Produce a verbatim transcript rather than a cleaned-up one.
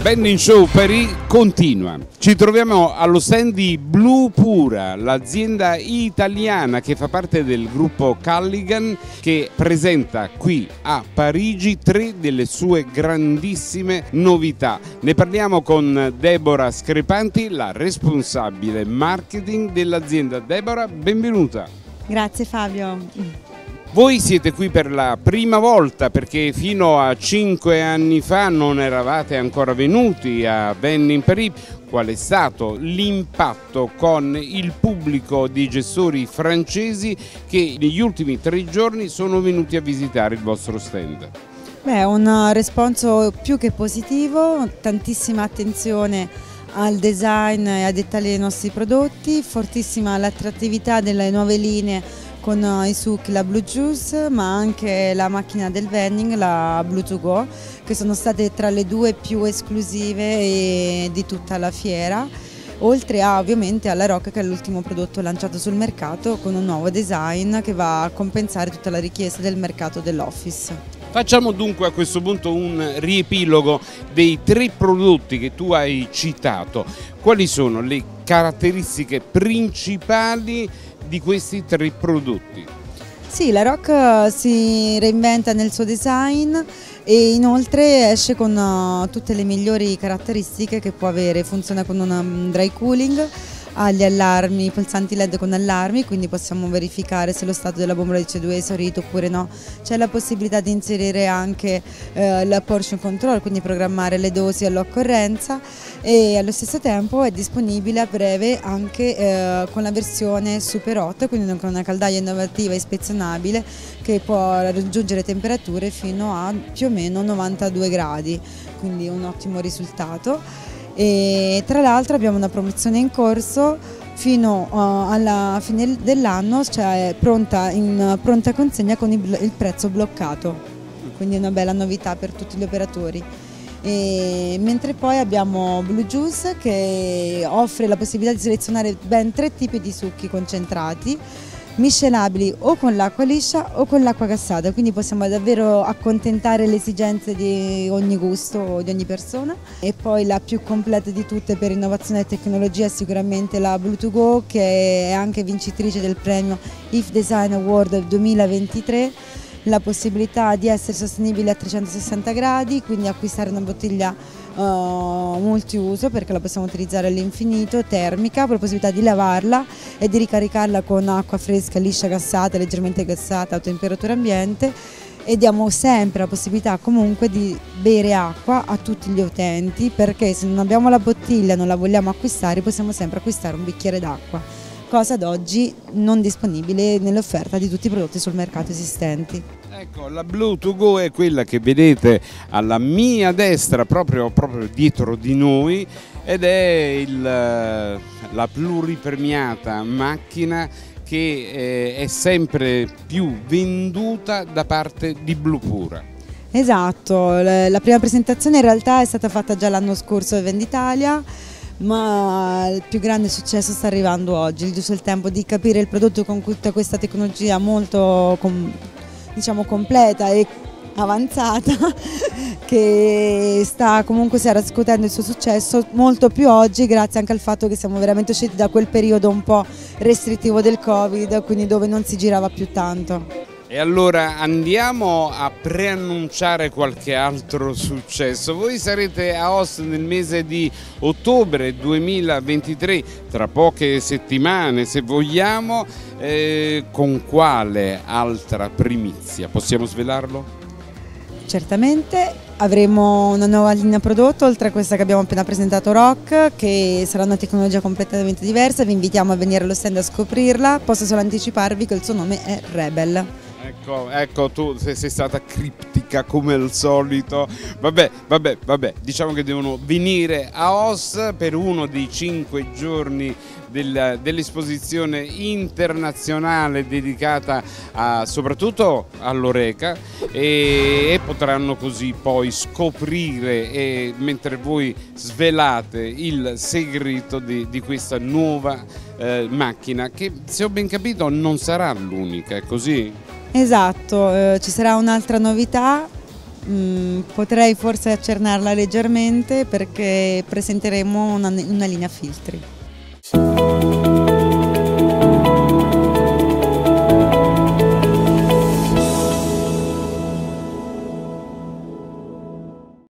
Vending Show Paris continua. Ci troviamo allo stand di Bluepura, l'azienda italiana che fa parte del gruppo Culligan, che presenta qui a Parigi tre delle sue grandissime novità. Ne parliamo con Deborah Screpanti, la responsabile marketing dell'azienda. Deborah, benvenuta. Grazie Fabio. Voi siete qui per la prima volta perché fino a cinque anni fa non eravate ancora venuti a Vending Paris. Qual è stato l'impatto con il pubblico di gestori francesi che negli ultimi tre giorni sono venuti a visitare il vostro stand? Beh, un responso più che positivo, tantissima attenzione al design e ai dettagli dei nostri prodotti, fortissima l'attrattività delle nuove linee con i succhi, la Blue Juice, ma anche la macchina del vending, la Blue to Go, che sono state tra le due più esclusive di tutta la fiera, oltre a ovviamente alla Rock, che è l'ultimo prodotto lanciato sul mercato con un nuovo design che va a compensare tutta la richiesta del mercato dell'office. Facciamo dunque a questo punto un riepilogo dei tre prodotti che tu hai citato. Quali sono le caratteristiche principali di questi tre prodotti? Sì, la Rock si reinventa nel suo design e inoltre esce con uh, tutte le migliori caratteristiche che può avere. Funziona con un dry cooling, ha gli allarmi, i pulsanti led con allarmi, quindi possiamo verificare se lo stato della bombola di C O due è esaurito oppure no. C'è la possibilità di inserire anche eh, la portion control, quindi programmare le dosi all'occorrenza, e allo stesso tempo è disponibile a breve anche eh, con la versione super hot, quindi con una caldaia innovativa ispezionabile che può raggiungere temperature fino a più o meno novantadue gradi, quindi un ottimo risultato. E tra l'altro abbiamo una promozione in corso fino uh, alla fine dell'anno, cioè pronta, in pronta consegna con il, il prezzo bloccato, quindi è una bella novità per tutti gli operatori. E mentre poi abbiamo Blue Juice, che offre la possibilità di selezionare ben tre tipi di succhi concentrati, miscelabili o con l'acqua liscia o con l'acqua gassata, quindi possiamo davvero accontentare le esigenze di ogni gusto, di ogni persona. E poi la più completa di tutte per innovazione e tecnologia è sicuramente la Blue to Go, che è anche vincitrice del premio I F Design Award duemilaventitré, la possibilità di essere sostenibile a trecentosessanta gradi, quindi acquistare una bottiglia Uh, multiuso, perché la possiamo utilizzare all'infinito, termica, con la possibilità di lavarla e di ricaricarla con acqua fresca, liscia, gassata, leggermente gassata a temperatura ambiente, e diamo sempre la possibilità comunque di bere acqua a tutti gli utenti, perché se non abbiamo la bottiglia e non la vogliamo acquistare possiamo sempre acquistare un bicchiere d'acqua, cosa ad oggi non disponibile nell'offerta di tutti i prodotti sul mercato esistenti. Ecco, la Blue to Go è quella che vedete alla mia destra, proprio, proprio dietro di noi, ed è il, la pluripremiata macchina che eh, è sempre più venduta da parte di Bluepura. Esatto, la prima presentazione in realtà è stata fatta già l'anno scorso a Venditalia, ma il più grande successo sta arrivando oggi, il giusto il tempo di capire il prodotto con tutta questa tecnologia molto com diciamo completa e avanzata che sta comunque sta riscuotendo il suo successo molto più oggi, grazie anche al fatto che siamo veramente usciti da quel periodo un po' restrittivo del Covid, quindi dove non si girava più tanto. E allora andiamo a preannunciare qualche altro successo. Voi sarete a Host nel mese di ottobre duemilaventitré, tra poche settimane se vogliamo, eh, con quale altra primizia? Possiamo svelarlo? Certamente avremo una nuova linea prodotto, oltre a questa che abbiamo appena presentato, Rock, che sarà una tecnologia completamente diversa. Vi invitiamo a venire allo stand a scoprirla. Posso solo anticiparvi che il suo nome è Rebel. Ecco, ecco, tu sei stata criptica come al solito. Vabbè, vabbè, vabbè, diciamo che devono venire a Host per uno dei cinque giorni del, dell'esposizione internazionale dedicata a, soprattutto all'Horeca, e, e potranno così poi scoprire, e, mentre voi svelate il segreto di, di questa nuova eh, macchina, che se ho ben capito non sarà l'unica, è così? Esatto, eh, ci sarà un'altra novità Mm, potrei forse accennarla leggermente perché presenteremo una, una linea filtri.